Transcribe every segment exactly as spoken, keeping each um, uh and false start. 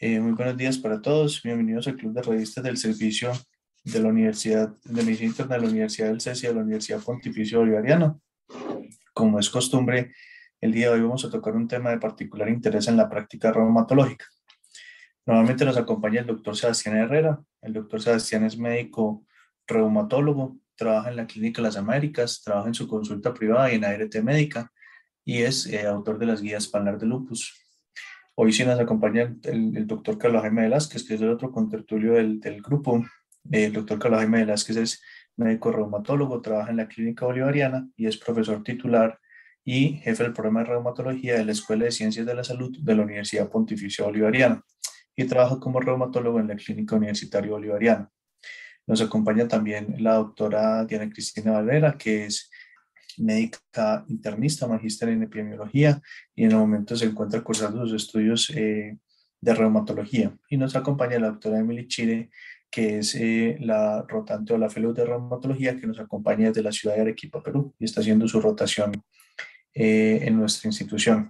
Eh, muy buenos días para todos. Bienvenidos al Club de Revistas del Servicio de la Universidad de Medicina Interna de la Universidad del CESI y de la Universidad Pontificia Bolivariana. Como es costumbre, el día de hoy vamos a tocar un tema de particular interés en la práctica reumatológica. Nuevamente nos acompaña el doctor Sebastián Herrera. El doctor Sebastián es médico reumatólogo, trabaja en la Clínica Las Américas, trabaja en su consulta privada y en A R T Médica y es eh, autor de las guías Panlar de Lupus. Hoy sí nos acompaña el, el, el doctor Carlos Jaime Velázquez, que es el otro contertulio del, del grupo. El doctor Carlos Jaime Velázquez es médico reumatólogo, trabaja en la Clínica Bolivariana y es profesor titular y jefe del programa de reumatología de la Escuela de Ciencias de la Salud de la Universidad Pontificia Bolivariana y trabaja como reumatólogo en la Clínica Universitaria Bolivariana. Nos acompaña también la doctora Diana Cristina Valera, que es médica internista, magíster en epidemiología y en el momento se encuentra cursando sus estudios eh, de reumatología. Y nos acompaña la doctora Emily Chile, que es eh, la rotante o la fellow de reumatología que nos acompaña desde la ciudad de Arequipa, Perú, y está haciendo su rotación eh, en nuestra institución.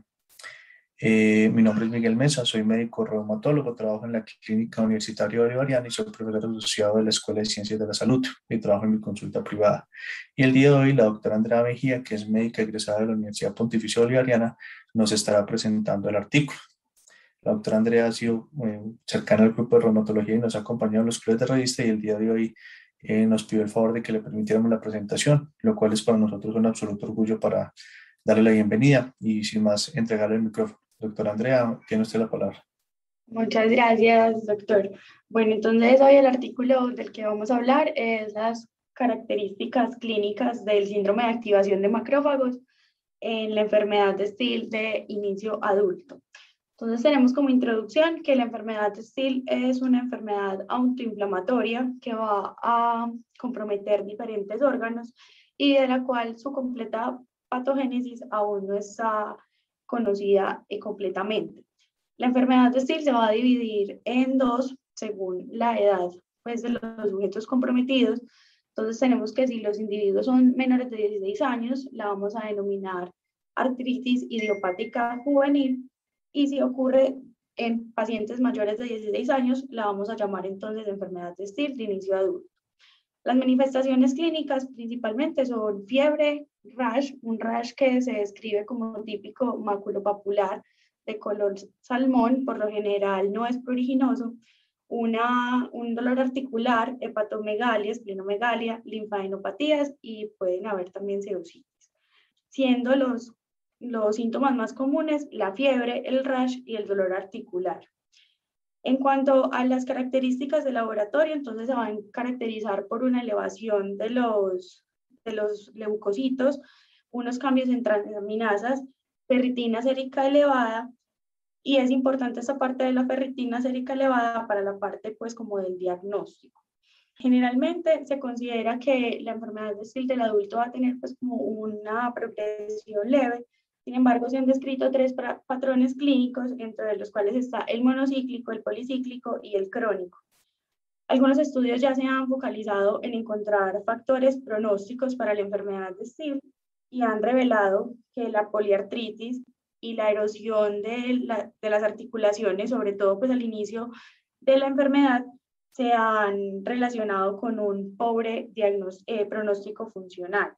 Eh, mi nombre es Miguel Mesa, soy médico reumatólogo, trabajo en la Clínica Universitaria Bolivariana y soy profesor asociado de la Escuela de Ciencias de la Salud y trabajo en mi consulta privada. Y el día de hoy la doctora Andrea Mejía, que es médica egresada de la Universidad Pontificia Bolivariana, nos estará presentando el artículo. La doctora Andrea ha sido eh, cercana al grupo de reumatología y nos ha acompañado en los clubes de revista y el día de hoy eh, nos pidió el favor de que le permitiéramos la presentación, lo cual es para nosotros un absoluto orgullo para darle la bienvenida y sin más entregarle el micrófono. Doctora Andrea, tiene usted la palabra. Muchas gracias, doctor. Bueno, entonces hoy el artículo del que vamos a hablar es las características clínicas del síndrome de activación de macrófagos en la enfermedad de Still de inicio adulto. Entonces tenemos como introducción que la enfermedad de Still es una enfermedad autoinflamatoria que va a comprometer diferentes órganos y de la cual su completa patogénesis aún no está conocida completamente. La enfermedad de Still se va a dividir en dos según la edad pues, de los sujetos comprometidos. Entonces tenemos que si los individuos son menores de dieciséis años, la vamos a denominar artritis idiopática juvenil, y si ocurre en pacientes mayores de dieciséis años, la vamos a llamar entonces enfermedad de Still de inicio adulto. Las manifestaciones clínicas principalmente son fiebre, rash, un rash que se describe como típico maculopapular de color salmón, por lo general no es pruriginoso, una, un dolor articular, hepatomegalia, esplenomegalia, linfadenopatías y pueden haber también seositis, siendo los, los síntomas más comunes la fiebre, el rash y el dolor articular. En cuanto a las características del laboratorio, entonces se van a caracterizar por una elevación de los, de los leucocitos, unos cambios en transaminasas, ferritina sérica elevada, y es importante esta parte de la ferritina sérica elevada para la parte pues como del diagnóstico. Generalmente se considera que la enfermedad de Still del adulto va a tener pues como una progresión leve. Sin embargo, se han descrito tres patrones clínicos, entre los cuales está el monocíclico, el policíclico y el crónico. Algunos estudios ya se han focalizado en encontrar factores pronósticos para la enfermedad de Still y han revelado que la poliartritis y la erosión de, la, de las articulaciones, sobre todo pues al inicio de la enfermedad, se han relacionado con un pobre eh, pronóstico funcional.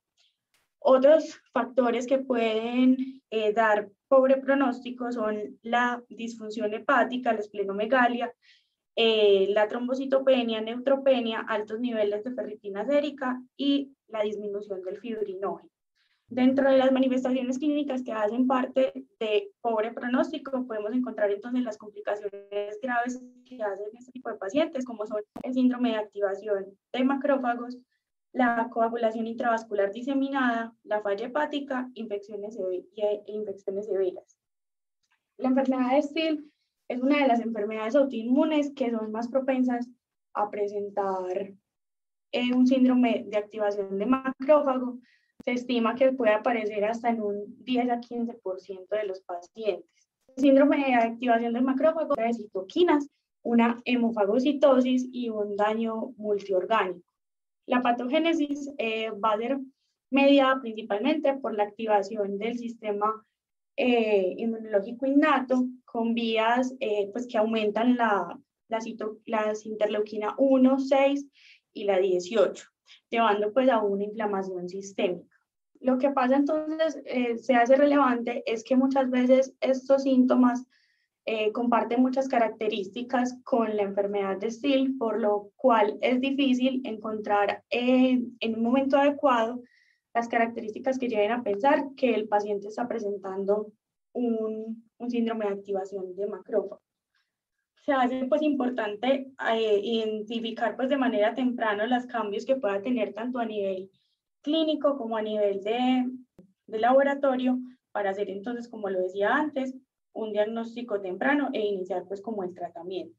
Otros factores que pueden eh, dar pobre pronóstico son la disfunción hepática, la esplenomegalia, eh, la trombocitopenia, neutropenia, altos niveles de ferritina sérica y la disminución del fibrinógeno. Dentro de las manifestaciones clínicas que hacen parte de pobre pronóstico, podemos encontrar entonces las complicaciones graves que hacen este tipo de pacientes, como son el síndrome de activación de macrófagos, la coagulación intravascular diseminada, la falla hepática, infecciones e infecciones severas. La enfermedad de Still es una de las enfermedades autoinmunes que son más propensas a presentar eh, un síndrome de activación de macrófago. Se estima que puede aparecer hasta en un diez a quince por ciento de los pacientes. El síndrome de activación del macrófago de citoquinas, una hemofagocitosis y un daño multiorgánico. La patogénesis eh, va a ser mediada principalmente por la activación del sistema eh, inmunológico innato con vías eh, pues que aumentan la, la, cito, las interleuquina uno, seis y la dieciocho, llevando pues a una inflamación sistémica. Lo que pasa entonces, eh, se hace relevante, es que muchas veces estos síntomas eh, comparten muchas características con la enfermedad de Still, por lo cual es difícil encontrar eh, en un momento adecuado las características que lleven a pensar que el paciente está presentando un, un síndrome de activación de macrófagos. Se hace pues importante eh, identificar pues de manera temprana los cambios que pueda tener tanto a nivel clínico como a nivel de, de laboratorio, para hacer entonces, como lo decía antes, un diagnóstico temprano e iniciar pues como el tratamiento.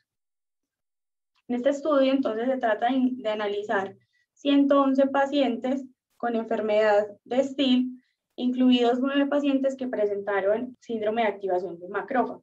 En este estudio entonces se trata de, de analizar ciento once pacientes con enfermedad de Still, incluidos nueve pacientes que presentaron síndrome de activación de macrófagos.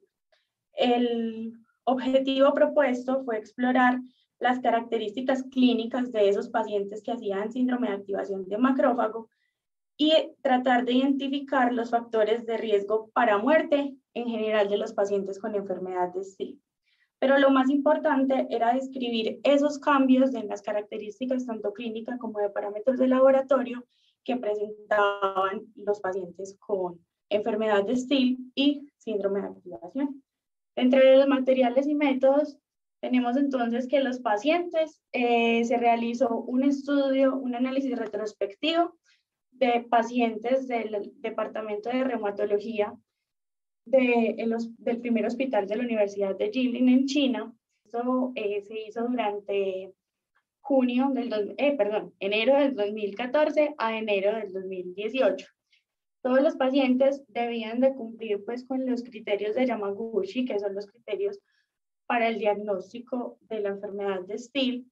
El objetivo propuesto fue explorar las características clínicas de esos pacientes que hacían síndrome de activación de macrófago y tratar de identificar los factores de riesgo para muerte en general de los pacientes con enfermedad de Still. Pero lo más importante era describir esos cambios en las características tanto clínicas como de parámetros de laboratorio que presentaban los pacientes con enfermedad de Still y síndrome de activación. Entre los materiales y métodos tenemos entonces que los pacientes eh, se realizó un estudio, un análisis retrospectivo de pacientes del Departamento de Reumatología de, los, del primer hospital de la Universidad de Jilin en China. Esto eh, se hizo durante junio del, eh, perdón, enero del dos mil catorce a enero del dos mil dieciocho. Todos los pacientes debían de cumplir pues con los criterios de Yamaguchi, que son los criterios para el diagnóstico de la enfermedad de Still.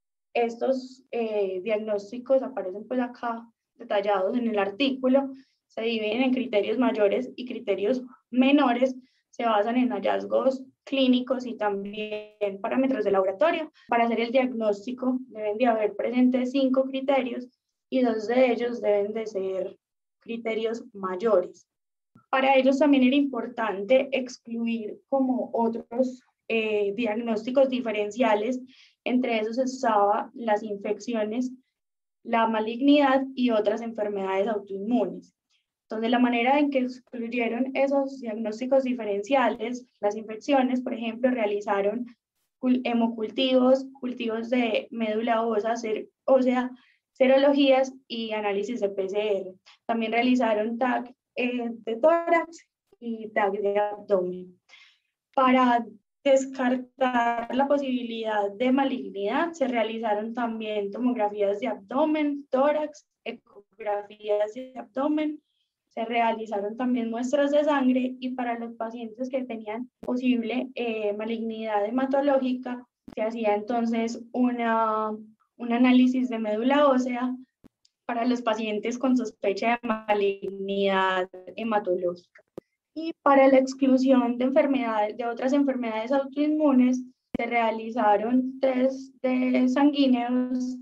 Estos eh, diagnósticos aparecen pues acá detallados en el artículo, se dividen en criterios mayores y criterios menores, se basan en hallazgos clínicos y también parámetros de laboratorio. Para hacer el diagnóstico deben de haber presentes cinco criterios y dos de ellos deben de ser criterios mayores. Para ellos también era importante excluir como otros eh, diagnósticos diferenciales, entre esos estaban las infecciones, la malignidad y otras enfermedades autoinmunes. Entonces, la manera en que excluyeron esos diagnósticos diferenciales, las infecciones, por ejemplo, realizaron hemocultivos, cultivos de médula ósea, ósea serologías y análisis de P C R. También realizaron T A C eh, de tórax y T A C de abdomen. Para descartar la posibilidad de malignidad, se realizaron también tomografías de abdomen, tórax, ecografías de abdomen, se realizaron también muestras de sangre y para los pacientes que tenían posible eh, malignidad hematológica, se hacía entonces una, un análisis de médula ósea para los pacientes con sospecha de malignidad hematológica. Y para la exclusión de enfermedades, de otras enfermedades autoinmunes, se realizaron test de sanguíneos,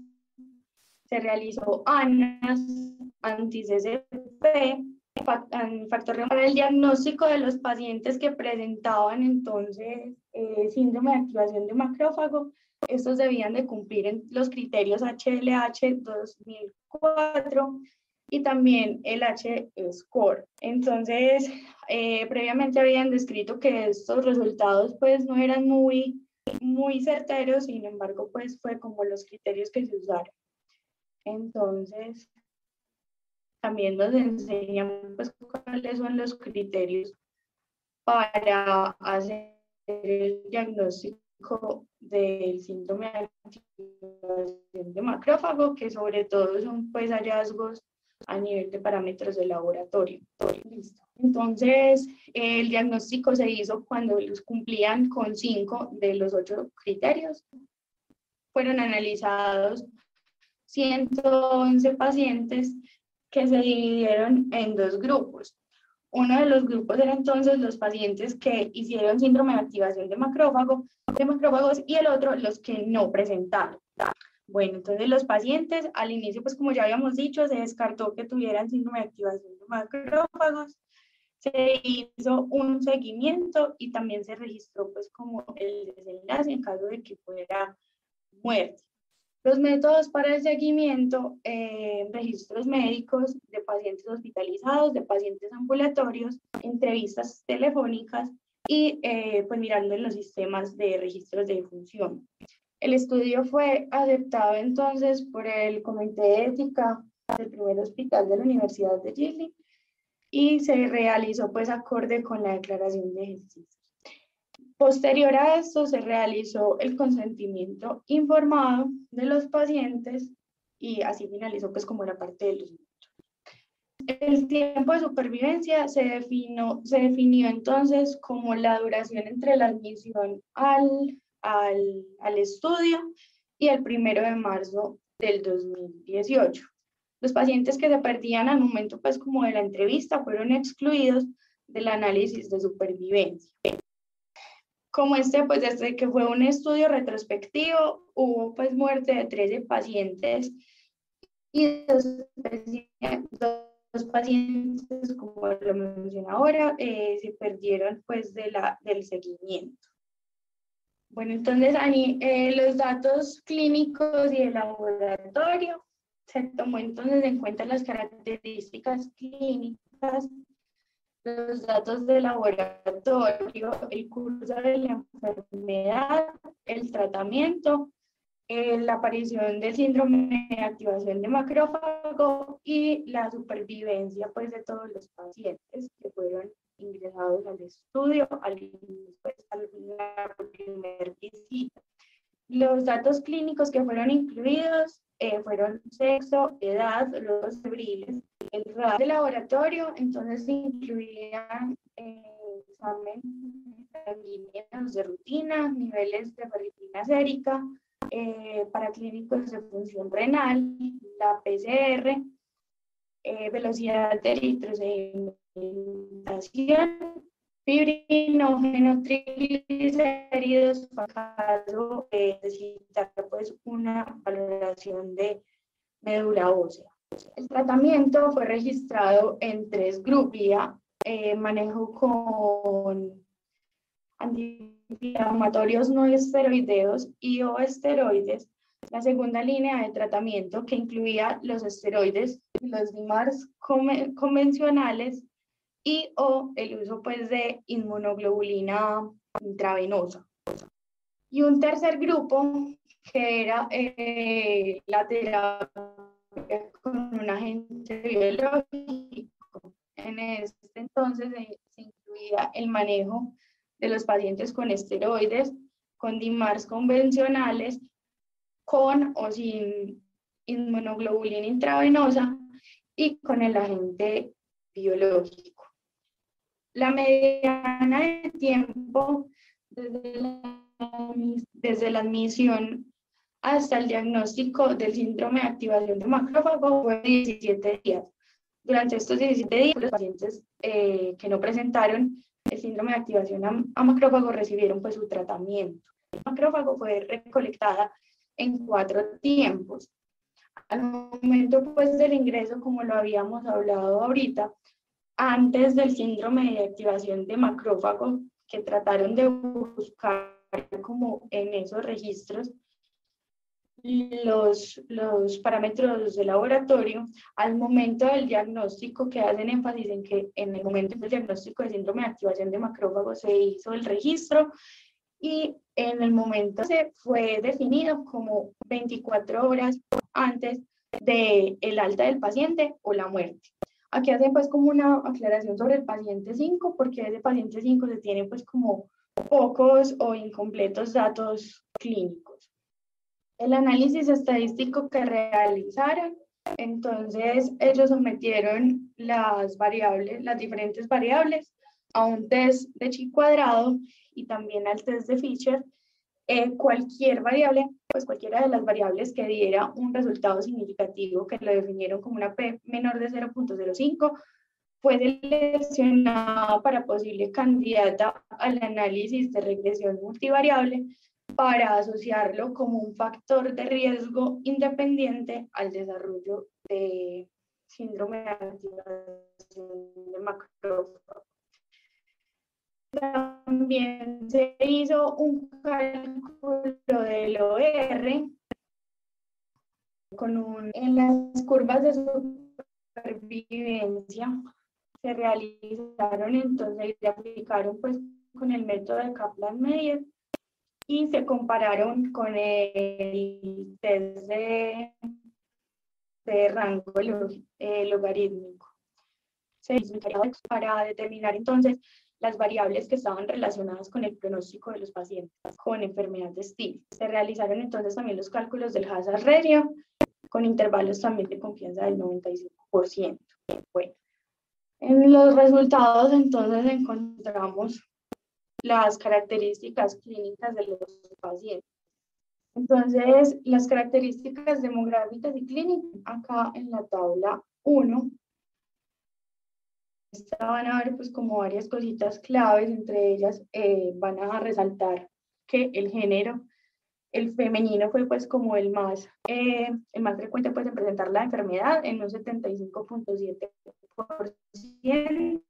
se realizó A N A S, anti-C C P, factor para el diagnóstico de los pacientes que presentaban entonces eh, síndrome de activación de macrófago. Estos debían de cumplir en los criterios H L H dos mil cuatro y también el H-score. Entonces, eh, previamente habían descrito que estos resultados pues no eran muy, muy certeros, sin embargo, pues fue como los criterios que se usaron. Entonces, también nos enseñan pues cuáles son los criterios para hacer el diagnóstico del síndrome de activación de macrófago, que sobre todo son pues hallazgos a nivel de parámetros de laboratorio. Listo. Entonces, el diagnóstico se hizo cuando los cumplían con cinco de los ocho criterios. Fueron analizados ciento once pacientes que se dividieron en dos grupos. Uno de los grupos era entonces los pacientes que hicieron síndrome de activación de macrófago, de macrófagos, y el otro los que no presentaron. Bueno, entonces los pacientes al inicio, pues como ya habíamos dicho, se descartó que tuvieran síndrome de activación de macrófagos. se hizo un seguimiento y también se registró pues como el desenlace en caso de que fuera muerte. Los métodos para el seguimiento, eh, registros médicos de pacientes hospitalizados, de pacientes ambulatorios, entrevistas telefónicas y eh, pues mirando en los sistemas de registros de defunción. El estudio fue aceptado entonces por el Comité de Ética del primer hospital de la Universidad de Chile y se realizó pues acorde con la declaración de ejercicio. Posterior a esto se realizó el consentimiento informado de los pacientes y así finalizó pues como la parte de los minutos. El tiempo de supervivencia se definió, se definió entonces como la duración entre la admisión al, al, al estudio y el primero de marzo del dos mil dieciocho. Los pacientes que se perdían al momento pues como de la entrevista fueron excluidos del análisis de supervivencia. Como este, pues desde que fue un estudio retrospectivo, hubo pues muerte de trece pacientes y dos, dos pacientes, como lo mencioné ahora, eh, se perdieron pues de la, del seguimiento. Bueno, entonces ahí eh, los datos clínicos y el laboratorio, se tomó entonces en cuenta las características clínicas, los datos de laboratorio, el curso de la enfermedad, el tratamiento, eh, la aparición del síndrome de activación de macrófago y la supervivencia pues, de todos los pacientes que fueron ingresados al estudio al, pues, a la primera visita. Los datos clínicos que fueron incluidos eh, fueron sexo, edad, los febriles, el R A D de laboratorio, entonces incluían eh, exámenes sanguíneos de rutina, niveles de ferritina sérica, eh, para clínicos de función renal, la P C R, eh, velocidad de eritrosedimentación, fibrinógeno, triglicéridos, para caso de necesitar pues, una valoración de médula ósea. El tratamiento fue registrado en tres grupos, eh, manejo con antiinflamatorios no esteroideos y o esteroides. La segunda línea de tratamiento que incluía los esteroides, los D I M A R S convencionales y o el uso pues de inmunoglobulina intravenosa. Y un tercer grupo que era eh, la terapia con un agente biológico. En este entonces se, se incluía el manejo de los pacientes con esteroides, con D I M A R S convencionales, con o sin inmunoglobulina intravenosa y con el agente biológico. La mediana de tiempo desde la, desde la admisión hasta el diagnóstico del síndrome de activación de macrófago fue diecisiete días. Durante estos diecisiete días, los pacientes eh, que no presentaron el síndrome de activación a, a macrófago recibieron pues, su tratamiento. El macrófago fue recolectada en cuatro tiempos. Al momento pues, del ingreso, como lo habíamos hablado ahorita, antes del síndrome de activación de macrófago, que trataron de buscar como en esos registros los, los parámetros de laboratorio, al momento del diagnóstico, que hacen énfasis en que en el momento del diagnóstico de síndrome de activación de macrófago se hizo el registro y en el momento se fue definido como veinticuatro horas antes del alta del paciente o la muerte. Aquí hacen pues como una aclaración sobre el paciente cinco, porque ese paciente cinco se tiene pues como pocos o incompletos datos clínicos. El análisis estadístico que realizaron, entonces ellos sometieron las variables, las diferentes variables a un test de chi cuadrado y también al test de Fisher. Eh, cualquier variable, pues cualquiera de las variables que diera un resultado significativo, que lo definieron como una P menor de cero punto cero cinco, fue seleccionada para posible candidata al análisis de regresión multivariable para asociarlo como un factor de riesgo independiente al desarrollo de síndrome de activación de macrófago. También se hizo un cálculo del O R con un, en las curvas de supervivencia se realizaron, entonces se aplicaron pues con el método de Kaplan-Meier y se compararon con el test de, de rango eh, logarítmico. Se hizo para determinar entonces las variables que estaban relacionadas con el pronóstico de los pacientes con enfermedad de Steel. Se realizaron entonces también los cálculos del hazard ratio con intervalos también de confianza del noventa y cinco por ciento. Bueno, en los resultados entonces encontramos las características clínicas de los pacientes. Entonces, las características demográficas y clínicas, acá en la tabla uno, van a ver pues como varias cositas claves, entre ellas eh, van a resaltar que el género, el femenino fue pues como el más, eh, el más frecuente pues en presentar la enfermedad en un setenta y cinco punto siete por ciento.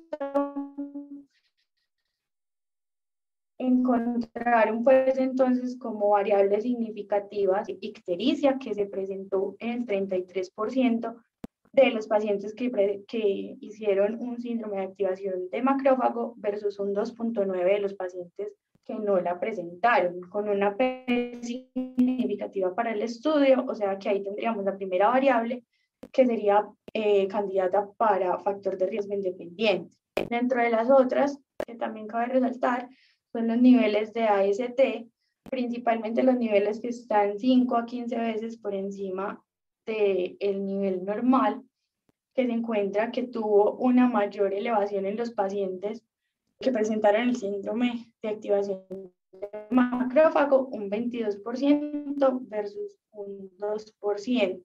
Encontraron pues entonces como variables significativas ictericia que se presentó en el treinta y tres por ciento de los pacientes que, que hicieron un síndrome de activación de macrófago versus un dos punto nueve por ciento de los pacientes que no la presentaron, con una P significativa para el estudio, o sea que ahí tendríamos la primera variable que sería eh, candidata para factor de riesgo independiente. Dentro de las otras, que también cabe resaltar, son los niveles de A S T, principalmente los niveles que están cinco a quince veces por encima del nivel normal, que se encuentra que tuvo una mayor elevación en los pacientes que presentaron el síndrome de activación de macrófago, un veintidós por ciento versus un dos por ciento.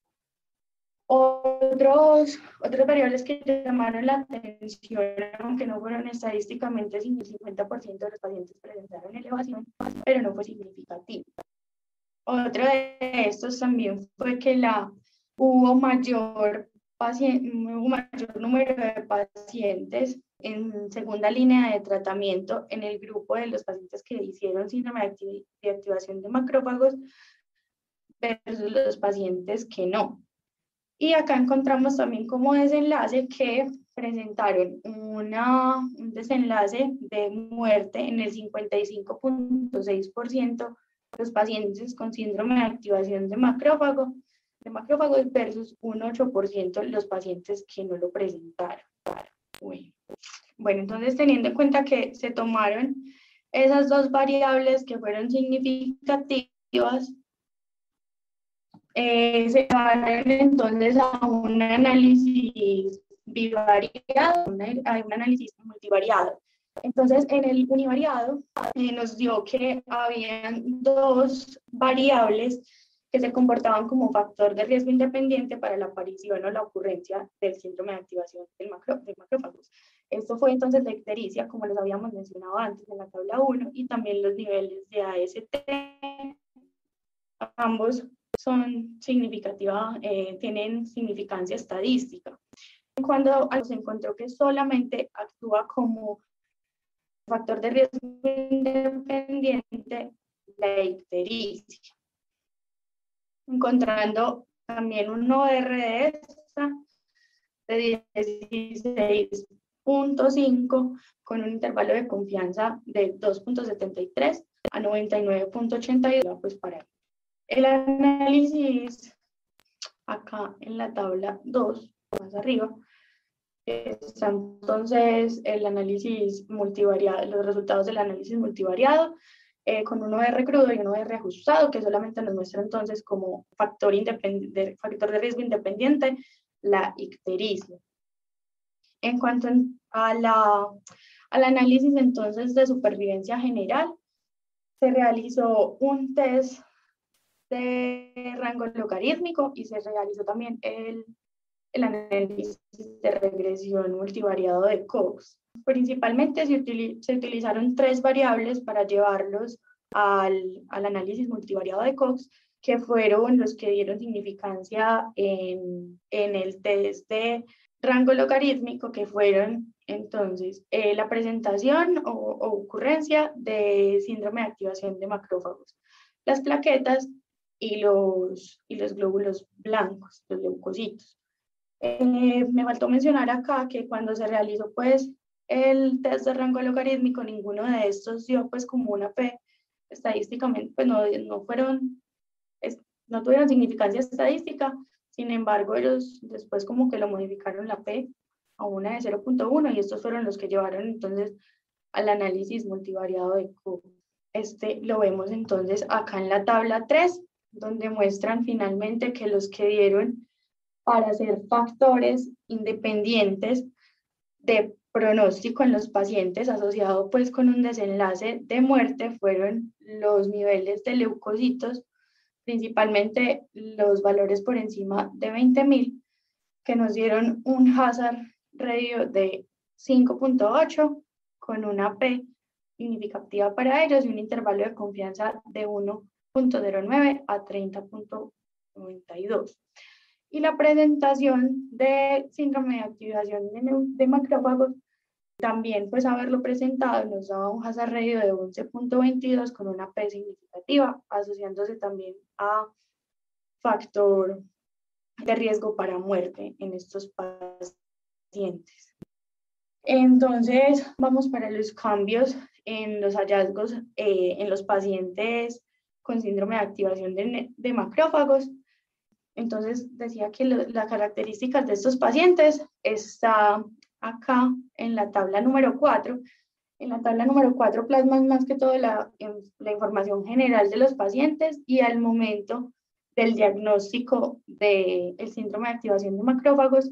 Otros, otras variables que llamaron la atención, aunque no fueron estadísticamente, el cincuenta por ciento de los pacientes presentaron elevación, pero no fue significativo. Otro de estos también fue que la, hubo, mayor paciente, hubo mayor número de pacientes en segunda línea de tratamiento en el grupo de los pacientes que hicieron síndrome de, activ de activación de macrófagos versus los pacientes que no. Y acá encontramos también como desenlace que presentaron una, un desenlace de muerte en el cincuenta y cinco punto seis por ciento de los pacientes con síndrome de activación de macrófago, de macrófagos versus un ocho por ciento los pacientes que no lo presentaron. Bueno. bueno, entonces teniendo en cuenta que se tomaron esas dos variables que fueron significativas, Eh, se llevaron entonces a un análisis bivariado, una, a un análisis multivariado. Entonces, en el univariado eh, nos dio que habían dos variables que se comportaban como factor de riesgo independiente para la aparición o la ocurrencia del síndrome de activación del macro, de macrófagos. Esto fue entonces la ictericia, como les habíamos mencionado antes en la tabla uno, y también los niveles de A S T, ambos son significativas, eh, tienen significancia estadística. Cuando se encontró que solamente actúa como factor de riesgo independiente, la ictericia. Encontrando también un O R de esta de dieciséis punto cinco con un intervalo de confianza de dos punto setenta y tres a noventa y nueve punto ochenta y dos, pues para el análisis, acá en la tabla dos, más arriba, está entonces el análisis multivariado, los resultados del análisis multivariado, eh, con un O R crudo y un O R ajustado, que solamente nos muestra entonces como factor, de, factor de riesgo independiente la ictericia. En cuanto a la, al análisis entonces de supervivencia general, se realizó un test de rango logarítmico y se realizó también el, el análisis de regresión multivariado de Cox. Principalmente se, util, se utilizaron tres variables para llevarlos al, al análisis multivariado de Cox, que fueron los que dieron significancia en, en el test de rango logarítmico, que fueron entonces eh, la presentación o, o ocurrencia de síndrome de activación de macrófagos, las plaquetas y los, y los glóbulos blancos, los leucocitos. Eh, me faltó mencionar acá que cuando se realizó pues el test de rango logarítmico, ninguno de estos dio pues como una P. Estadísticamente pues no, no fueron, es, no tuvieron significancia estadística. Sin embargo, ellos después como que lo modificaron la P a una de cero punto uno y estos fueron los que llevaron entonces al análisis multivariado de Cook. Este lo vemos entonces acá en la tabla tres, donde muestran finalmente que los que dieron para ser factores independientes de pronóstico en los pacientes asociado pues con un desenlace de muerte fueron los niveles de leucocitos, principalmente los valores por encima de veinte mil, que nos dieron un hazard ratio de cinco punto ocho con una P significativa para ellos y un intervalo de confianza de uno punto cero nueve a treinta punto noventa y dos. Y la presentación de síndrome de activación de, de macrófagos, también pues haberlo presentado nos daba un hazard ratio de once punto veintidós con una P significativa, asociándose también a factor de riesgo para muerte en estos pacientes. Entonces, vamos para los cambios en los hallazgos eh, en los pacientes con síndrome de activación de, de macrófagos. Entonces, decía que lo, las características de estos pacientes está acá en la tabla número cuatro. En la tabla número cuatro plasman más que todo la, la información general de los pacientes y al momento del diagnóstico del síndrome de activación de macrófagos,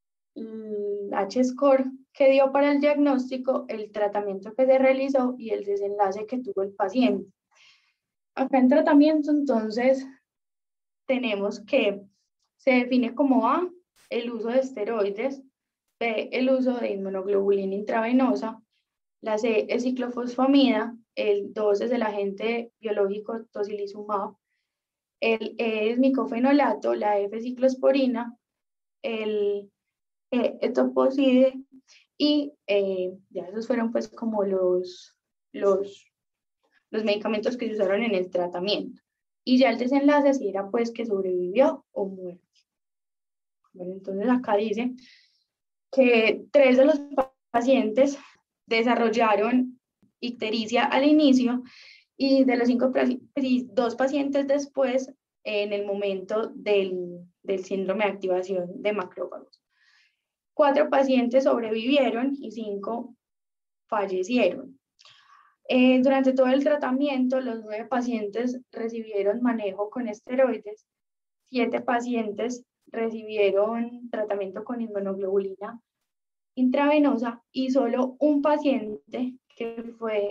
el H-score que dio para el diagnóstico, el tratamiento que se realizó y el desenlace que tuvo el paciente. Acá en tratamiento, entonces, tenemos que se define como A, el uso de esteroides, B, el uso de inmunoglobulina intravenosa, la C es ciclofosfamida, el dos es el agente biológico tocilizumab, el E es micofenolato, la F ciclosporina, el E etoposide y eh, ya esos fueron pues como los, los, los medicamentos que se usaron en el tratamiento. Y ya el desenlace si era pues que sobrevivió o muerto. Bueno, entonces acá dice que tres de los pacientes desarrollaron ictericia al inicio y de los cinco, dos pacientes después en el momento del, del síndrome de activación de macrófagos. Cuatro pacientes sobrevivieron y cinco fallecieron. Eh, durante todo el tratamiento, los nueve pacientes recibieron manejo con esteroides, siete pacientes recibieron tratamiento con inmunoglobulina intravenosa y solo un paciente, que fue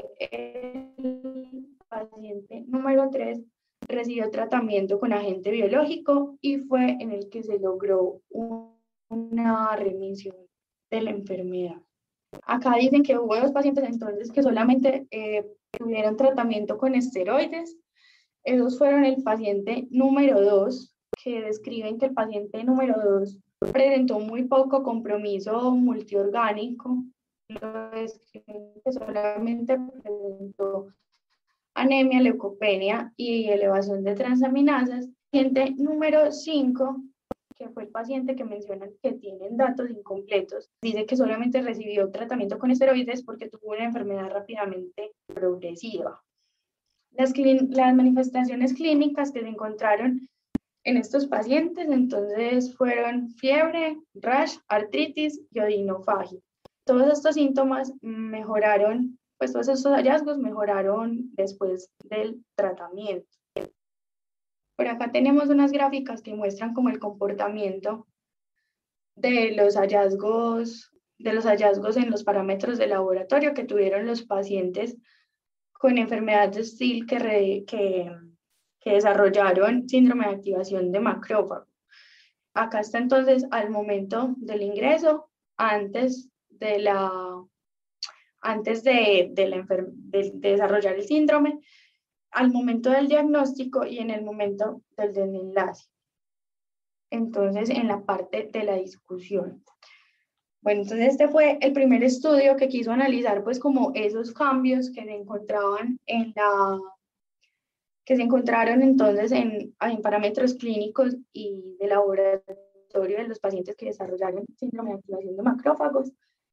el paciente número tres, recibió tratamiento con agente biológico y fue en el que se logró un, una remisión de la enfermedad. Acá dicen que hubo dos pacientes entonces que solamente eh, tuvieron tratamiento con esteroides. Esos fueron el paciente número dos, que describen que el paciente número dos presentó muy poco compromiso multiorgánico, lo describen que solamente presentó anemia, leucopenia y elevación de transaminasas. Paciente número cinco, que fue el paciente que mencionan que tienen datos incompletos, dice que solamente recibió tratamiento con esteroides porque tuvo una enfermedad rápidamente progresiva. Las, las manifestaciones clínicas que se encontraron en estos pacientes entonces fueron fiebre, rash, artritis y odinofagia. Todos estos síntomas mejoraron, pues todos estos hallazgos mejoraron después del tratamiento. Por acá tenemos unas gráficas que muestran como el comportamiento de los hallazgos, de los hallazgos en los parámetros de laboratorio que tuvieron los pacientes con enfermedad de Still que, re, que, que desarrollaron síndrome de activación de macrófago. Acá está entonces al momento del ingreso, antes de, la, antes de, de, la de, de desarrollar el síndrome, al momento del diagnóstico y en el momento del desenlace. Entonces, en la parte de la discusión. Bueno, entonces este fue el primer estudio que quiso analizar pues como esos cambios que se encontraban en la, que se encontraron entonces en, en parámetros clínicos y de laboratorio de los pacientes que desarrollaron síndrome de activación de macrófagos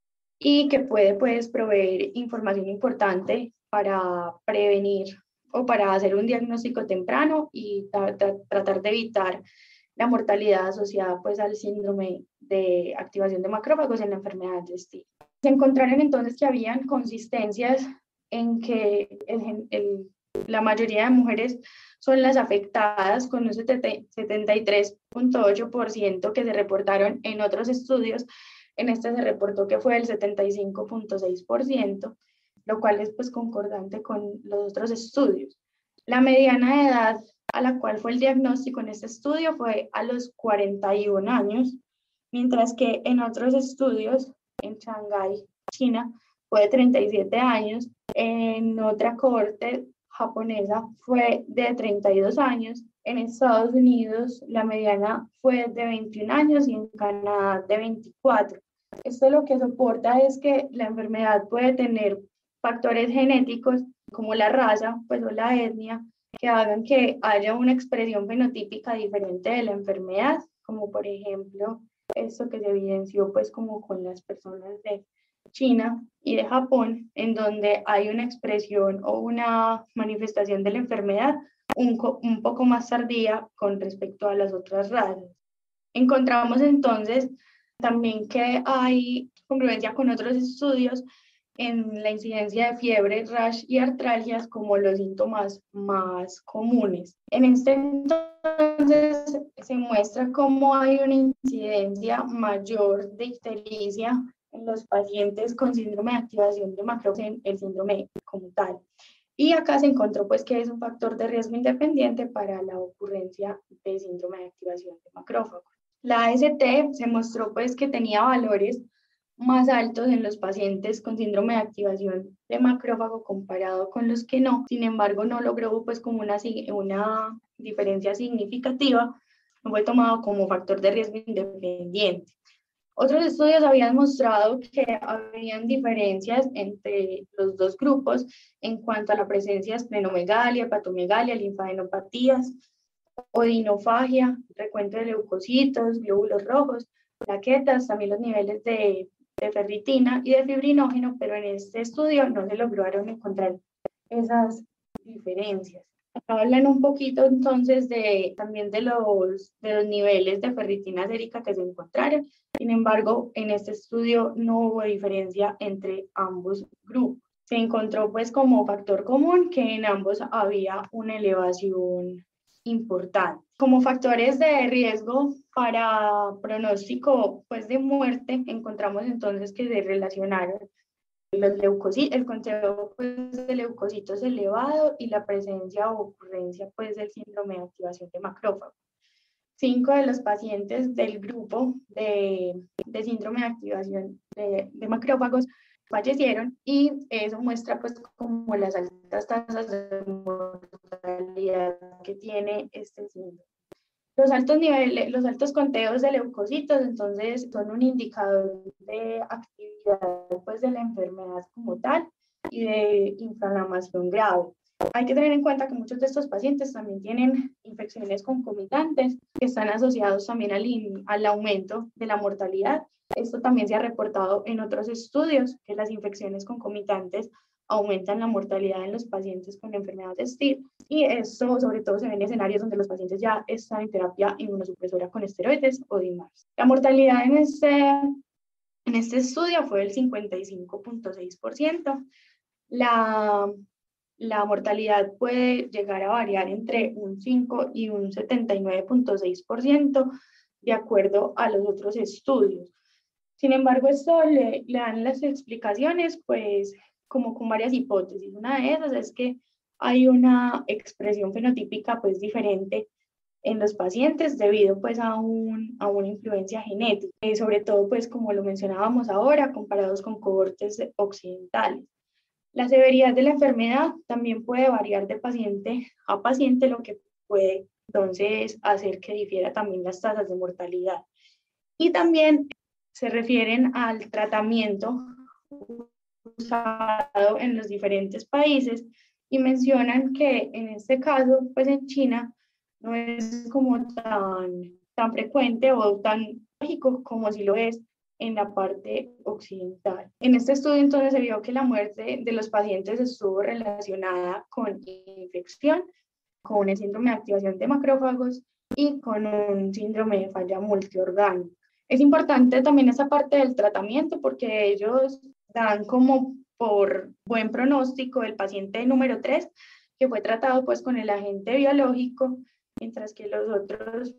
y que puede pues proveer información importante para prevenir o para hacer un diagnóstico temprano y tra tra tratar de evitar la mortalidad asociada pues al síndrome de activación de macrófagos en la enfermedad de Still. Se encontraron entonces que habían consistencias en que el, el, la mayoría de mujeres son las afectadas con un setenta y tres punto ocho por ciento que se reportaron en otros estudios. En este se reportó que fue el setenta y cinco punto seis por ciento, lo cual es pues concordante con los otros estudios. La mediana de edad a la cual fue el diagnóstico en este estudio fue a los cuarenta y un años, mientras que en otros estudios, en Shanghái, China, fue de treinta y siete años, en otra cohorte japonesa fue de treinta y dos años, en Estados Unidos la mediana fue de veintiún años y en Canadá de veinticuatro. Esto lo que soporta es que la enfermedad puede tener factores genéticos como la raza pues, o la etnia que hagan que haya una expresión fenotípica diferente de la enfermedad, como por ejemplo esto que se evidenció pues como con las personas de China y de Japón, en donde hay una expresión o una manifestación de la enfermedad un, un poco más tardía con respecto a las otras razas. Encontramos entonces también que hay congruencia con otros estudios en la incidencia de fiebre, rash y artralgias como los síntomas más comunes. En este entonces se muestra cómo hay una incidencia mayor de ictericia en los pacientes con síndrome de activación de macrófagos, en el síndrome como tal. Y acá se encontró pues que es un factor de riesgo independiente para la ocurrencia de síndrome de activación de macrófagos. La A S T se mostró pues que tenía valores más altos en los pacientes con síndrome de activación de macrófago comparado con los que no. Sin embargo, no logró pues como una, una diferencia significativa, no fue tomado como factor de riesgo independiente. Otros estudios habían mostrado que habían diferencias entre los dos grupos en cuanto a la presencia de esplenomegalia, hepatomegalia, linfadenopatías, odinofagia, recuento de leucocitos, glóbulos rojos, plaquetas, también los niveles de, de ferritina y de fibrinógeno, pero en este estudio no se lograron encontrar esas diferencias. Acá hablan un poquito entonces de, también de los, de los niveles de ferritina sérica que se encontraron. Sin embargo, en este estudio no hubo diferencia entre ambos grupos. Se encontró pues como factor común que en ambos había una elevación importante. Como factores de riesgo para pronóstico pues, de muerte, encontramos entonces que se relacionaron los leucocitos, el conteo pues, de leucocitos elevado y la presencia o ocurrencia pues, del síndrome de activación de macrófagos. Cinco de los pacientes del grupo de, de síndrome de activación de, de macrófagos fallecieron y eso muestra pues como las altas tasas de mortalidad que tiene este síndrome. Los altos niveles, los altos conteos de leucocitos, entonces, son un indicador de actividad pues, de la enfermedad como tal y de inflamación grave. Hay que tener en cuenta que muchos de estos pacientes también tienen infecciones concomitantes que están asociados también al, al aumento de la mortalidad. Esto también se ha reportado en otros estudios, que las infecciones concomitantes aumentan la mortalidad en los pacientes con enfermedad de Still, y esto sobre todo se ve en escenarios donde los pacientes ya están en terapia inmunosupresora con esteroides o D I M A R S. La mortalidad en este, en este estudio fue del cincuenta y cinco punto seis por ciento. La, la mortalidad puede llegar a variar entre un cinco y un setenta y nueve punto seis por ciento de acuerdo a los otros estudios. Sin embargo, esto le, le dan las explicaciones pues como con varias hipótesis. Una de esas es que hay una expresión fenotípica pues diferente en los pacientes debido pues a, un, a una influencia genética, y sobre todo pues como lo mencionábamos ahora, comparados con cohortes occidentales. La severidad de la enfermedad también puede variar de paciente a paciente, lo que puede entonces hacer que difiera también las tasas de mortalidad. Y también se refieren al tratamiento usado en los diferentes países y mencionan que en este caso, pues en China, no es como tan, tan frecuente o tan lógico como si lo es en la parte occidental. En este estudio entonces se vio que la muerte de los pacientes estuvo relacionada con infección, con el síndrome de activación de macrófagos y con un síndrome de falla multiorgánica. Es importante también esa parte del tratamiento porque ellos dan como por buen pronóstico el paciente número tres que fue tratado pues con el agente biológico, mientras que los otros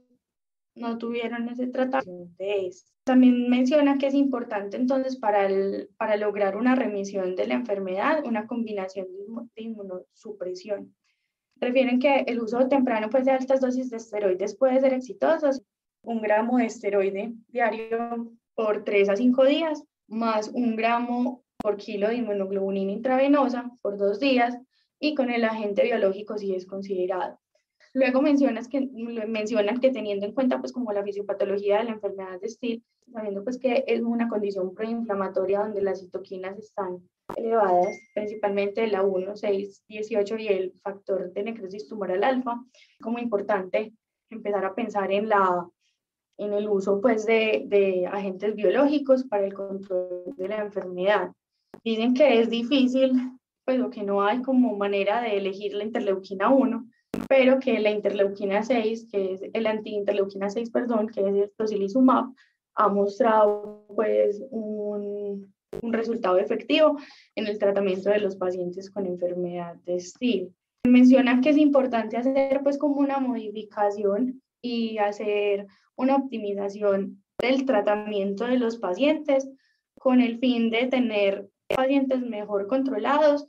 no tuvieron ese tratamiento de esto. También menciona que es importante entonces para, el, para lograr una remisión de la enfermedad, una combinación de inmunosupresión. Refieren que el uso temprano pues, de altas dosis de esteroides puede ser exitoso. Un gramo de esteroide diario por tres a cinco días, más un gramo por kilo de inmunoglobulina intravenosa por dos días, y con el agente biológico si es considerado. Luego mencionas que, mencionan que teniendo en cuenta pues como la fisiopatología de la enfermedad de Still, sabiendo pues que es una condición proinflamatoria donde las citoquinas están elevadas, principalmente la uno, seis, dieciocho y el factor de necrosis tumoral alfa, como importante empezar a pensar en, la, en el uso pues de, de agentes biológicos para el control de la enfermedad. Dicen que es difícil, pues o que no hay como manera de elegir la interleuquina uno, pero que la interleuquina seis, que es el anti-interleuquina seis, perdón, que es el tocilizumab, ha mostrado pues un, un resultado efectivo en el tratamiento de los pacientes con enfermedad de Still. Mencionan que es importante hacer pues como una modificación y hacer una optimización del tratamiento de los pacientes con el fin de tener pacientes mejor controlados,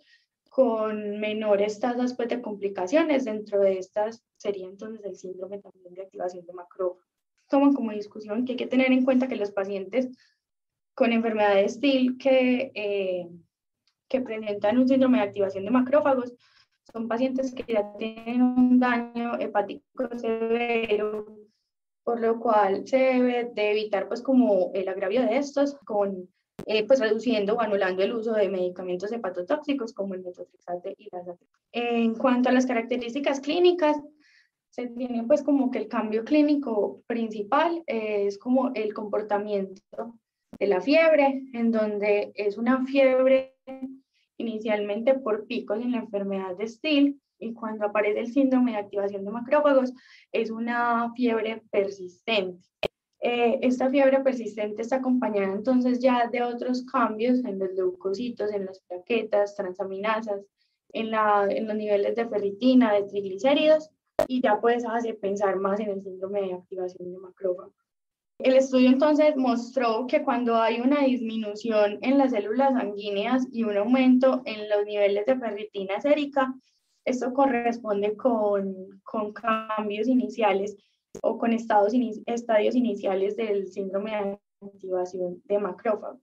con menores tasas pues, de complicaciones. Dentro de estas sería entonces el síndrome también de activación de macrófagos. Toman como discusión que hay que tener en cuenta que los pacientes con enfermedad de Still que, eh, que presentan un síndrome de activación de macrófagos son pacientes que ya tienen un daño hepático severo, por lo cual se debe de evitar pues como el agravio de estos con Eh, pues reduciendo o anulando el uso de medicamentos hepatotóxicos como el metotrexate y la azacitidina. En cuanto a las características clínicas, se tiene pues como que el cambio clínico principal es como el comportamiento de la fiebre, en donde es una fiebre inicialmente por picos en la enfermedad de Still, y cuando aparece el síndrome de activación de macrófagos es una fiebre persistente. Eh, esta fiebre persistente está acompañada entonces ya de otros cambios en los leucocitos, en las plaquetas, transaminasas, en, la, en los niveles de ferritina, de triglicéridos, y ya pues hace pensar más en el síndrome de activación de macrófagos. El estudio entonces mostró que cuando hay una disminución en las células sanguíneas y un aumento en los niveles de ferritina sérica, esto corresponde con, con cambios iniciales o con estados in, estadios iniciales del síndrome de activación de macrófagos.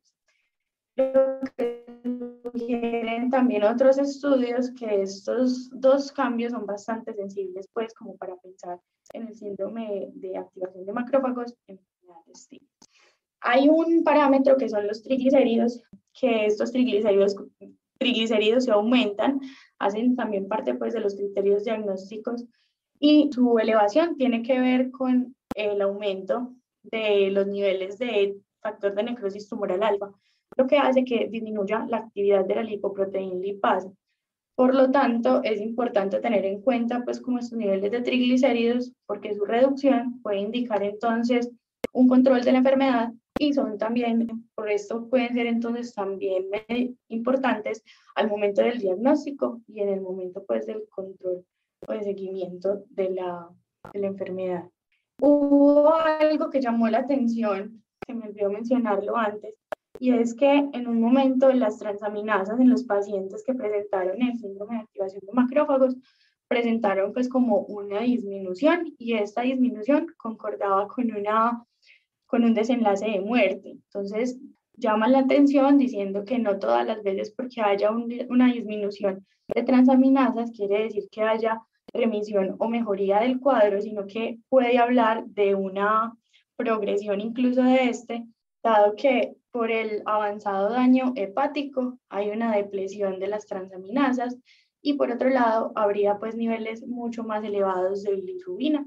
Lo que sugieren también otros estudios que estos dos cambios son bastante sensibles, pues, como para pensar en el síndrome de activación de macrófagos en enfermedades Still. Hay un parámetro que son los triglicéridos, que estos triglicéridos, triglicéridos se aumentan, hacen también parte, pues, de los criterios diagnósticos, y su elevación tiene que ver con el aumento de los niveles de factor de necrosis tumoral alfa, lo que hace que disminuya la actividad de la lipoproteína lipasa. Por lo tanto, es importante tener en cuenta pues como estos niveles de triglicéridos, porque su reducción puede indicar entonces un control de la enfermedad, y son también, por esto pueden ser entonces también importantes al momento del diagnóstico y en el momento pues del control o de seguimiento de la, de la enfermedad. Hubo algo que llamó la atención, que me olvidó mencionarlo antes, y es que en un momento las transaminasas en los pacientes que presentaron el síndrome de activación de macrófagos presentaron pues como una disminución, y esta disminución concordaba con, una, con un desenlace de muerte. Entonces llaman la atención diciendo que no todas las veces porque haya un, una disminución de transaminasas quiere decir que haya remisión o mejoría del cuadro, sino que puede hablar de una progresión incluso de este dado que por el avanzado daño hepático hay una depresión de las transaminasas y por otro lado habría pues niveles mucho más elevados de bilirrubina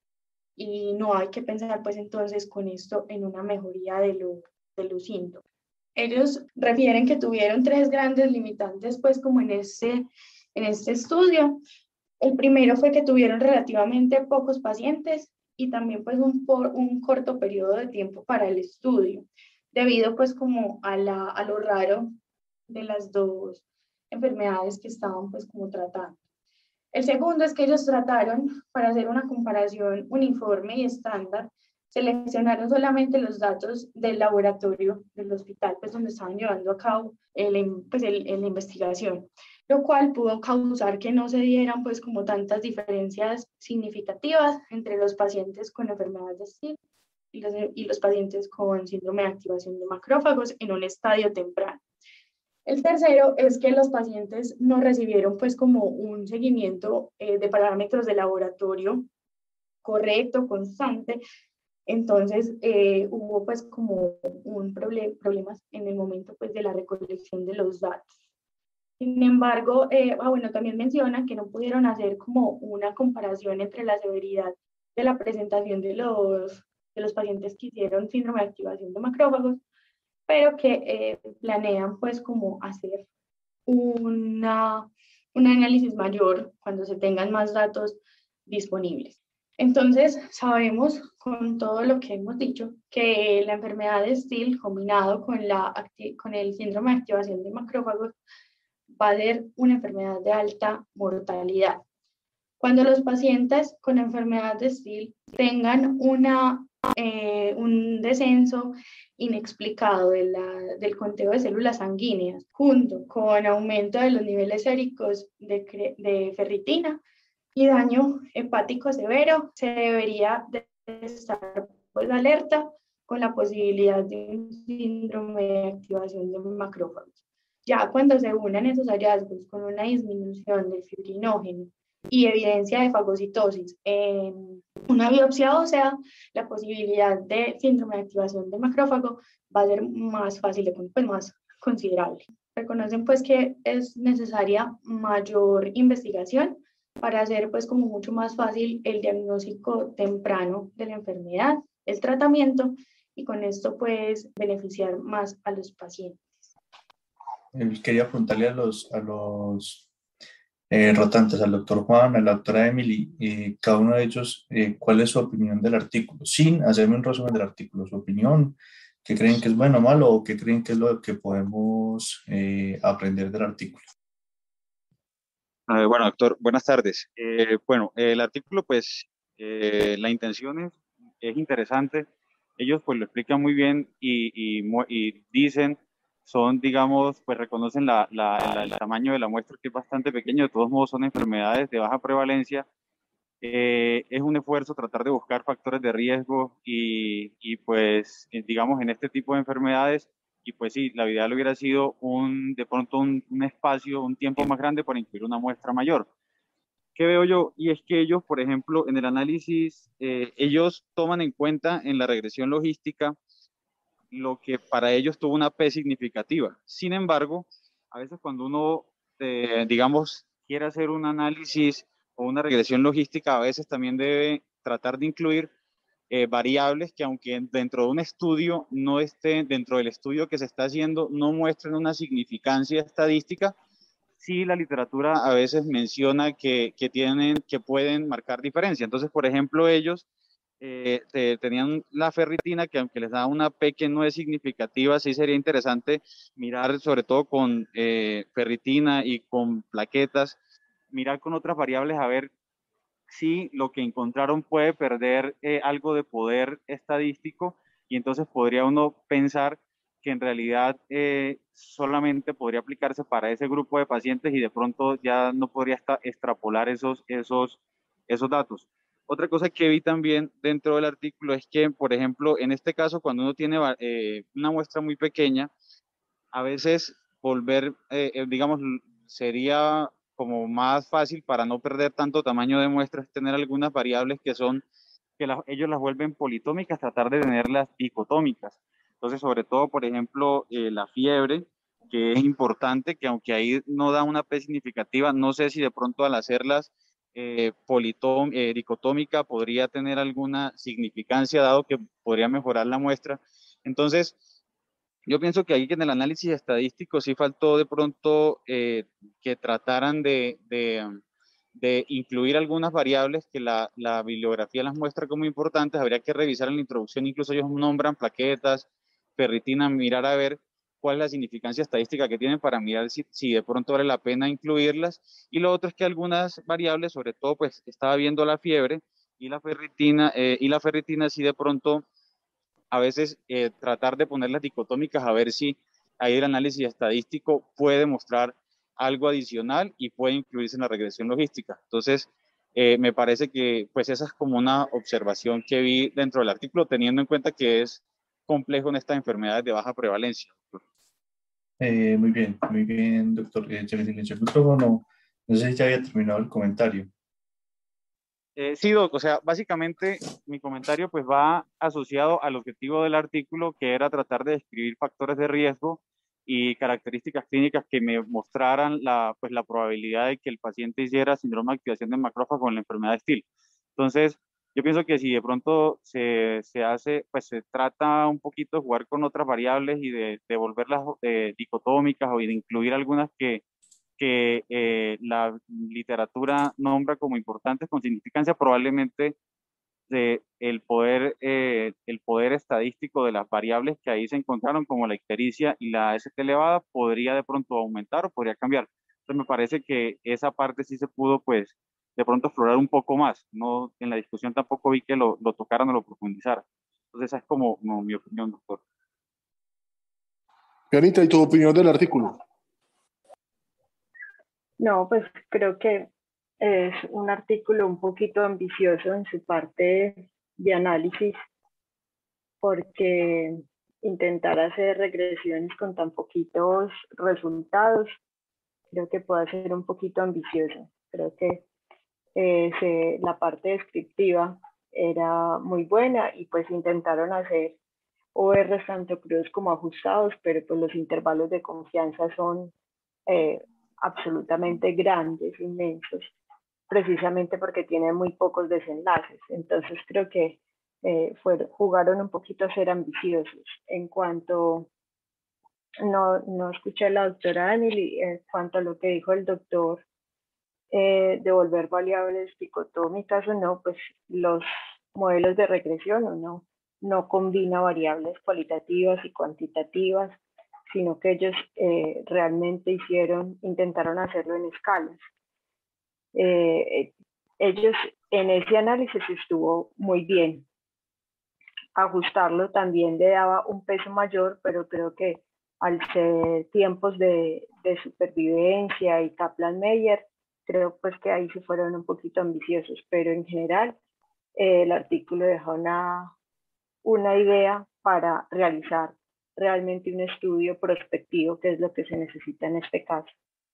y no hay que pensar pues entonces con esto en una mejoría de, lo, de los síntomas. Ellos refieren que tuvieron tres grandes limitantes pues como en este, en este estudio. El primero fue que tuvieron relativamente pocos pacientes y también pues un, por, un corto periodo de tiempo para el estudio, debido pues como a, la, a lo raro de las dos enfermedades que estaban pues como tratando. El segundo es que ellos trataron, para hacer una comparación uniforme y estándar, seleccionaron solamente los datos del laboratorio del hospital, pues donde estaban llevando a cabo el, pues, el, el, la investigación, lo cual pudo causar que no se dieran pues como tantas diferencias significativas entre los pacientes con enfermedad de Still y los, y los pacientes con síndrome de activación de macrófagos en un estadio temprano. El tercero es que los pacientes no recibieron pues como un seguimiento eh, de parámetros de laboratorio correcto, constante. Entonces eh, hubo pues como un problem, problemas en el momento pues de la recolección de los datos. Sin embargo, eh, ah, bueno, también mencionan que no pudieron hacer como una comparación entre la severidad de la presentación de los, de los pacientes que hicieron síndrome de activación de macrófagos, pero que eh, planean pues como hacer una, un análisis mayor cuando se tengan más datos disponibles. Entonces, sabemos con todo lo que hemos dicho que la enfermedad de Still combinado con, la, con el síndrome de activación de macrófagos va a ser una enfermedad de alta mortalidad. Cuando los pacientes con enfermedad de Still tengan una, eh, un descenso inexplicado de la, del conteo de células sanguíneas, junto con aumento de los niveles séricos de, de ferritina y daño hepático severo, se debería de estar pues, alerta con la posibilidad de un síndrome de activación de macrófagos. Ya cuando se unan esos hallazgos con una disminución del fibrinógeno y evidencia de fagocitosis en una biopsia ósea, la posibilidad de síndrome de activación de macrófago va a ser más fácil, de, pues más considerable. Reconocen pues que es necesaria mayor investigación para hacer pues como mucho más fácil el diagnóstico temprano de la enfermedad, el tratamiento y con esto pues beneficiar más a los pacientes. Quería preguntarle a los, a los eh, rotantes, al doctor Juan, a la doctora Emily, eh, cada uno de ellos, eh, cuál es su opinión del artículo, sin hacerme un resumen del artículo, su opinión, qué creen que es bueno o malo o qué creen que es lo que podemos eh, aprender del artículo. Eh, bueno, doctor, buenas tardes. Eh, bueno, el artículo, pues, eh, la intención es, es interesante. Ellos, pues, lo explican muy bien y, y, y dicen, son, digamos, pues, reconocen la, la, la, el tamaño de la muestra, que es bastante pequeño. De todos modos, son enfermedades de baja prevalencia. Eh, es un esfuerzo tratar de buscar factores de riesgo y, y pues, digamos, en este tipo de enfermedades. Y pues sí, la ideal hubiera sido un, de pronto un, un espacio, un tiempo más grande para incluir una muestra mayor. ¿Qué veo yo? Y es que ellos, por ejemplo, en el análisis, eh, ellos toman en cuenta en la regresión logística lo que para ellos tuvo una P significativa. Sin embargo, a veces cuando uno, eh, digamos, quiere hacer un análisis o una regresión logística, a veces también debe tratar de incluir Eh, variables que aunque dentro de un estudio no estén, dentro del estudio que se está haciendo, no muestren una significancia estadística, sí la literatura a veces menciona que, que, tienen, que pueden marcar diferencia. Entonces, por ejemplo, ellos eh, te, tenían la ferritina, que aunque les da una P que no es significativa, sí sería interesante mirar sobre todo con eh, ferritina y con plaquetas, mirar con otras variables a ver si lo que encontraron puede perder eh, algo de poder estadístico y entonces podría uno pensar que en realidad eh, solamente podría aplicarse para ese grupo de pacientes y de pronto ya no podría estar, extrapolar esos, esos, esos datos. Otra cosa que vi también dentro del artículo es que, por ejemplo, en este caso, cuando uno tiene eh, una muestra muy pequeña, a veces volver, eh, digamos, sería como más fácil para no perder tanto tamaño de muestras, tener algunas variables que son, que la, ellos las vuelven politómicas, tratar de tenerlas dicotómicas. Entonces, sobre todo, por ejemplo, eh, la fiebre, que es importante, que aunque ahí no da una P significativa, no sé si de pronto al hacerlas eh, politó- eh, dicotómica podría tener alguna significancia, dado que podría mejorar la muestra. Entonces, yo pienso que ahí en el análisis estadístico sí faltó de pronto eh, que trataran de, de, de incluir algunas variables que la, la bibliografía las muestra como importantes. Habría que revisar en la introducción, incluso ellos nombran plaquetas, ferritina, mirar a ver cuál es la significancia estadística que tienen para mirar si, si de pronto vale la pena incluirlas. Y lo otro es que algunas variables, sobre todo pues estaba viendo la fiebre y la ferritina, eh, y la ferritina sí de pronto a veces eh, tratar de ponerlas dicotómicas a ver si ahí el análisis estadístico puede mostrar algo adicional y puede incluirse en la regresión logística. Entonces, eh, me parece que pues esa es como una observación que vi dentro del artículo, teniendo en cuenta que es complejo en estas enfermedades de baja prevalencia. Eh, muy bien, muy bien, doctor. Eh, se me silenció el micrófono. No sé si ya había terminado el comentario. Eh, sí, Doc, o sea, básicamente mi comentario pues va asociado al objetivo del artículo, que era tratar de describir factores de riesgo y características clínicas que me mostraran la, pues, la probabilidad de que el paciente hiciera síndrome de activación de macrófago en la enfermedad de Still. Entonces, yo pienso que si de pronto se, se hace, pues se trata un poquito de jugar con otras variables y de, de volverlas eh, dicotómicas o de incluir algunas que que eh, la literatura nombra como importantes con significancia, probablemente de el poder, eh, el poder estadístico de las variables que ahí se encontraron, como la ictericia y la A S T elevada, podría de pronto aumentar o podría cambiar. Entonces me parece que esa parte sí se pudo, pues, de pronto explorar un poco más. No, en la discusión tampoco vi que lo, lo tocaran o lo profundizaran. Entonces esa es como, como mi opinión, doctor. Pianita, ¿y tu opinión del artículo? No, pues creo que es un artículo un poquito ambicioso en su parte de análisis, porque intentar hacer regresiones con tan poquitos resultados, creo que puede ser un poquito ambicioso. Creo que eh, se, la parte descriptiva era muy buena y pues intentaron hacer O Rs tanto crudos como ajustados, pero pues los intervalos de confianza son eh, absolutamente grandes, inmensos, precisamente porque tienen muy pocos desenlaces. Entonces creo que eh, fueron, jugaron un poquito a ser ambiciosos. En cuanto, no, no escuché a la doctora Daniel, en cuanto a lo que dijo el doctor, eh, de volver variables dicotómicas o no, pues los modelos de regresión o no, no combina variables cualitativas y cuantitativas, sino que ellos eh, realmente hicieron, intentaron hacerlo en escalas. Eh, ellos en ese análisis estuvo muy bien. Ajustarlo también le daba un peso mayor, pero creo que al ser tiempos de, de supervivencia y Kaplan-Meier, creo pues que ahí se fueron un poquito ambiciosos, pero en general eh, el artículo deja una, una idea para realizar realmente un estudio prospectivo, que es lo que se necesita en este caso.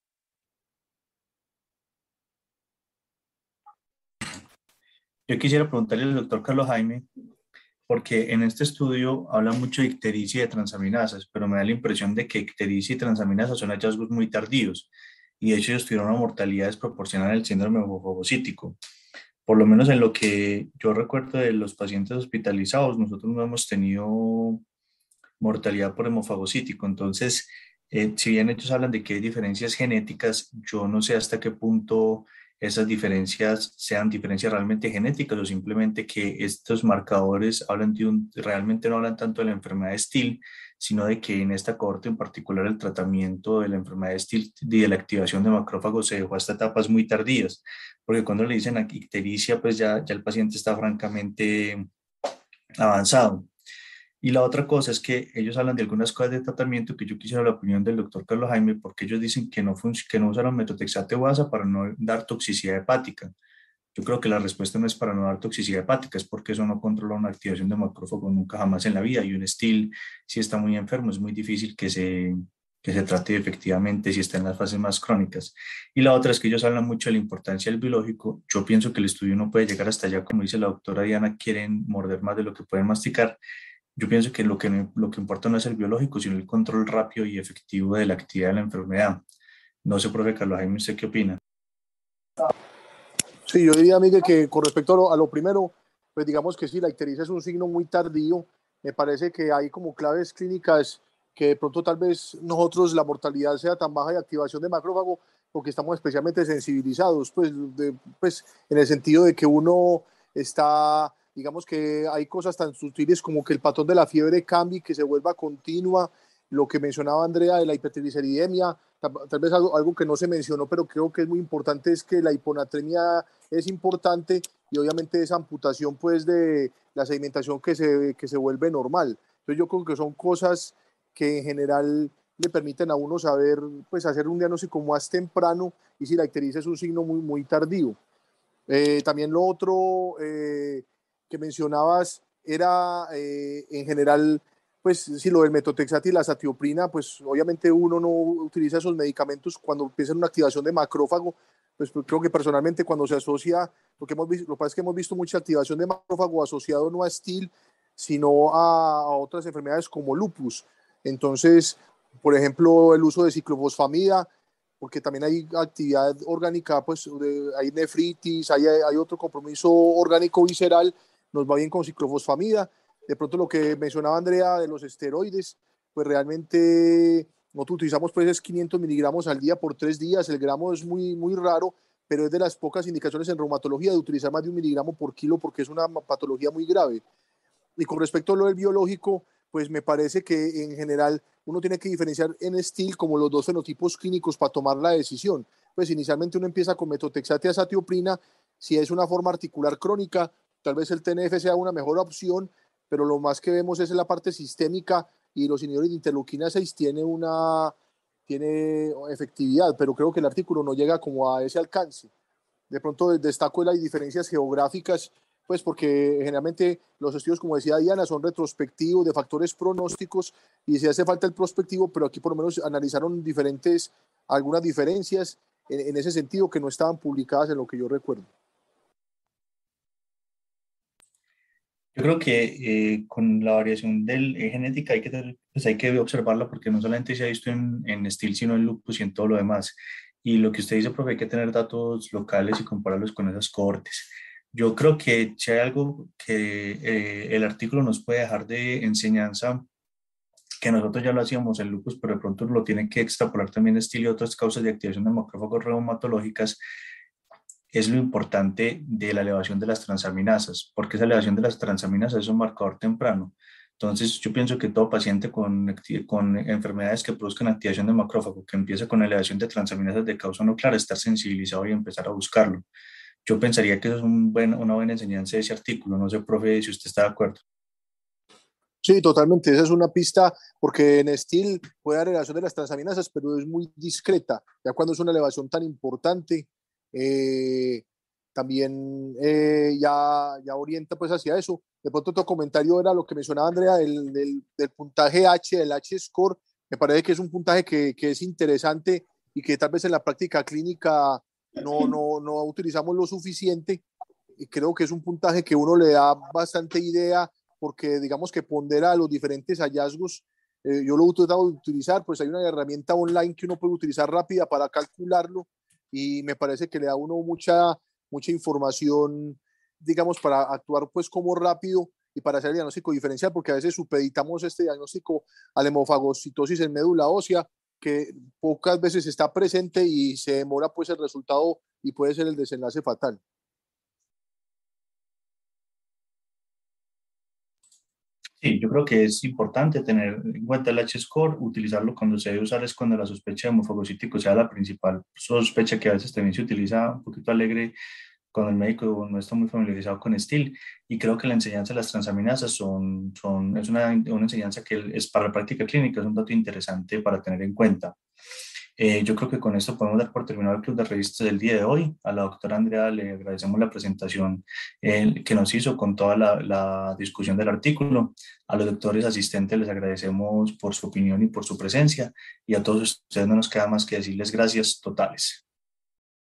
Yo quisiera preguntarle al doctor Carlos Jaime, porque en este estudio habla mucho de ictericia y de transaminasas, pero me da la impresión de que ictericia y transaminasas son hallazgos muy tardíos, y de hecho ellos tuvieron una mortalidad desproporcional en el síndrome hemofagocítico. Por lo menos en lo que yo recuerdo de los pacientes hospitalizados, nosotros no hemos tenido mortalidad por hemofagocítico. Entonces, eh, si bien ellos hablan de que hay diferencias genéticas, yo no sé hasta qué punto esas diferencias sean diferencias realmente genéticas o simplemente que estos marcadores hablan de un, realmente no hablan tanto de la enfermedad de Still, sino de que en esta cohorte en particular el tratamiento de la enfermedad de Still y de la activación de macrófagos se dejó hasta etapas muy tardías, porque cuando le dicen ictericia, pues ya, ya el paciente está francamente avanzado. Y la otra cosa es que ellos hablan de algunas cosas de tratamiento que yo quisiera la opinión del doctor Carlos Jaime, porque ellos dicen que no, que no usaron metotrexato o asa para no dar toxicidad hepática. Yo creo que la respuesta no es para no dar toxicidad hepática, es porque eso no controla una activación de macrófagos nunca jamás en la vida. Y un Still, si está muy enfermo, es muy difícil que se, que se trate efectivamente si está en las fases más crónicas. Y la otra es que ellos hablan mucho de la importancia del biológico. Yo pienso que el estudio no puede llegar hasta allá, como dice la doctora Diana, quieren morder más de lo que pueden masticar. Yo pienso que lo que, no- lo que importa no es el biológico, sino el control rápido y efectivo de la actividad de la enfermedad. No sé, profe Carlos Jaime, ¿usted qué opina? Sí, yo diría, Miguel, que con respecto a lo, a lo primero, pues digamos que sí, la ictericia es un signo muy tardío. Me parece que hay como claves clínicas que de pronto tal vez nosotros la mortalidad sea tan baja de activación de macrófago porque estamos especialmente sensibilizados, pues, de, pues en el sentido de que uno está, digamos que hay cosas tan sutiles como que el patrón de la fiebre cambie, que se vuelva continua, lo que mencionaba Andrea de la hipertrigliceridemia, tal, tal vez algo, algo que no se mencionó, pero creo que es muy importante es que la hiponatremia es importante y obviamente esa amputación pues de la sedimentación que se, que se vuelve normal. Entonces yo creo que son cosas que en general le permiten a uno saber, pues hacer un diagnóstico más temprano y si la ictericia es un signo muy, muy tardío. Eh, también lo otro eh, que mencionabas era eh, en general, pues si lo del metotrexato y la satioprina, pues obviamente uno no utiliza esos medicamentos cuando empieza una activación de macrófago, pues creo que personalmente cuando se asocia, porque hemos visto, lo que pasa es que hemos visto mucha activación de macrófago asociado no a S T I L, sino a, a otras enfermedades como lupus. Entonces, por ejemplo, el uso de ciclofosfamida, porque también hay actividad orgánica, pues de, hay nefritis, hay, hay otro compromiso orgánico visceral, nos va bien con ciclofosfamida. De pronto lo que mencionaba Andrea de los esteroides, pues realmente nosotros utilizamos pues quinientos miligramos al día por tres días, el gramo es muy, muy raro, pero es de las pocas indicaciones en reumatología de utilizar más de un miligramo por kilo porque es una patología muy grave. Y con respecto a lo del biológico, pues me parece que en general uno tiene que diferenciar en S T I L como los dos fenotipos clínicos para tomar la decisión. Pues inicialmente uno empieza con metotrexato y azatioprina, si es una forma articular crónica, tal vez el T N F sea una mejor opción, pero lo más que vemos es la parte sistémica y los inhibidores de interleuquina seis tiene una tiene efectividad, pero creo que el artículo no llega como a ese alcance. De pronto destaco las diferencias geográficas, pues porque generalmente los estudios, como decía Diana, son retrospectivos de factores pronósticos y se hace falta el prospectivo, pero aquí por lo menos analizaron diferentes, algunas diferencias en, en ese sentido que no estaban publicadas en lo que yo recuerdo. Yo creo que eh, con la variación del, eh, genética hay que, tener- pues hay que observarla porque no solamente se ha visto en, en S T I L, sino en lupus y en todo lo demás. Y lo que usted dice, profe, hay que tener datos locales y compararlos con esas cohortes. Yo creo que si hay algo que eh, el artículo nos puede dejar de enseñanza, que nosotros ya lo hacíamos en lupus, pero de pronto lo tienen que extrapolar también a S T I L y otras causas de activación de macrófagos reumatológicas, es lo importante de la elevación de las transaminasas, porque esa elevación de las transaminasas es un marcador temprano. Entonces, yo pienso que todo paciente con, con enfermedades que produzcan activación de macrófago, que empiece con elevación de transaminasas de causa no clara, estar sensibilizado y empezar a buscarlo. Yo pensaría que eso es un buen, una buena enseñanza de ese artículo. No sé, profe, si usted está de acuerdo. Sí, totalmente. Esa es una pista porque en S T I L puede haber elevación de las transaminasas, pero es muy discreta. Ya cuando es una elevación tan importante, eh, también eh, ya, ya orienta pues hacia eso. De pronto otro comentario era lo que mencionaba Andrea del, del, del puntaje H, del H-score. Me parece que es un puntaje que, que es interesante y que tal vez en la práctica clínica no, no, no utilizamos lo suficiente. Y creo que es un puntaje que uno le da bastante idea porque digamos que pondera los diferentes hallazgos. Eh, yo lo he tratado de utilizar, pues hay una herramienta online que uno puede utilizar rápida para calcularlo y me parece que le da a uno mucha, mucha información, digamos, para actuar pues como rápido y para hacer el diagnóstico diferencial, porque a veces supeditamos este diagnóstico a la hemofagocitosis en médula ósea, que pocas veces está presente y se demora pues el resultado y puede ser el desenlace fatal. Sí, yo creo que es importante tener en cuenta el H-score, utilizarlo cuando se debe usar es cuando la sospecha de hemofagocítico sea la principal sospecha, que a veces también se utiliza un poquito alegre cuando el médico no está muy familiarizado con S T I L. Y creo que la enseñanza de las transaminasas son, son, es una, una enseñanza que es para la práctica clínica, es un dato interesante para tener en cuenta. Eh, yo creo que con esto podemos dar por terminado el club de revistas del día de hoy. A la doctora Andrea le agradecemos la presentación eh, que nos hizo con toda la, la discusión del artículo. A los doctores asistentes les agradecemos por su opinión y por su presencia. Y a todos ustedes no nos queda más que decirles gracias totales.